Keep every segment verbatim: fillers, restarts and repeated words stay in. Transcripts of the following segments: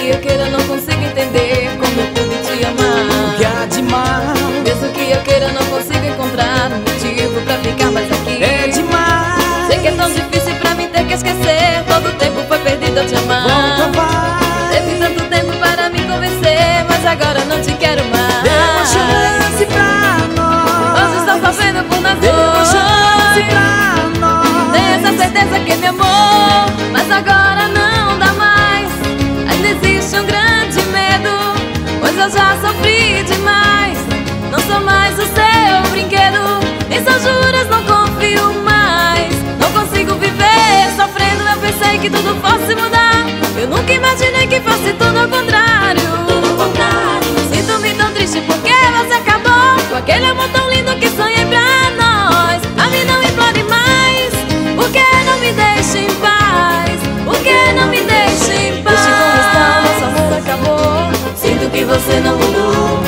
que eu queira, não consigo entender como eu pude te amar. Que há demais. Mesmo que eu queira, não consigo encontrar um motivo pra ficar mais aqui. É demais. Sei que é tão difícil pra mim ter que esquecer. Todo o tempo foi perdido eu te amar. Volta, vai. Teve tanto tempo para me convencer, mas agora não te quero mais. Dê uma chance pra nós. Hoje estou sofrendo por nós Dê uma dois. chance pra nós. Tenho essa certeza que me amou, mas agora não dá mais. Ainda existe um grande medo, pois eu já sofri demais. Não sou mais o seu brinquedo, em suas juras não confio mais. Não consigo viver sofrendo, eu pensei que tudo fosse mudar. Eu nunca imaginei que fosse tudo ao contrário. Tudo ao contrário. Sinto-me tão triste porque você acabou com aquele amor tão lindo que sonhei pra nós. A mim não implore mais, por que não me deixe em paz? Por que não me deixe em paz? Deixe como está, nosso amor acabou. Sinto que você não mudou,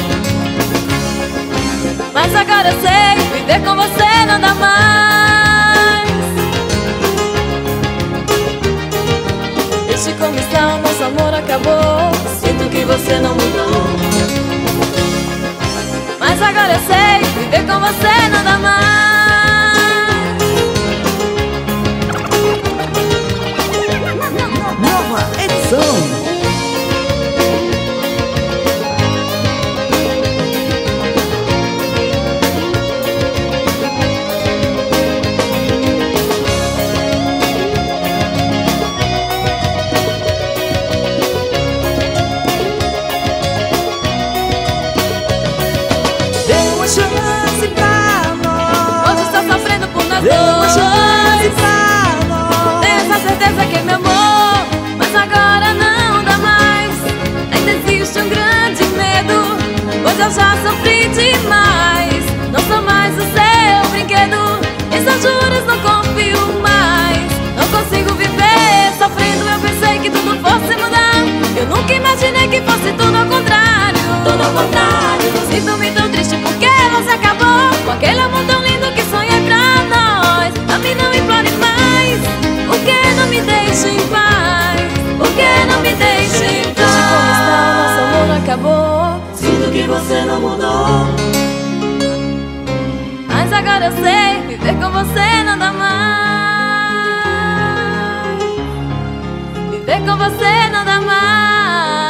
mas agora eu sei, viver com você não dá mais. Deixe como está, nosso amor acabou. Sinto que você não mudou, mas agora eu sei, viver com você não dá mais. Nova edição. Chance pra nós. Hoje estou sofrendo por nós Dê uma chance dois. pra nós. Tenho essa certeza que me amou, mas agora não dá mais. Ainda existe um grande medo, pois eu já sofri demais. Não sou mais o seu brinquedo, em suas juras não confio mais. Não consigo viver sofrendo, eu pensei que tudo fosse mudar. Eu nunca imaginei que fosse tudo ao contrário. Tudo ao contrário. Sinto-me tão triste porque você acabou com aquele amor tão lindo que sonhei pra nós. A mim não implore mais, por que não me deixe em paz? Por que não me deixe em paz? Deixe como está, nosso amor acabou. Sinto que você não mudou, mas agora eu sei, viver com você não dá mais. Viver com você não dá mais.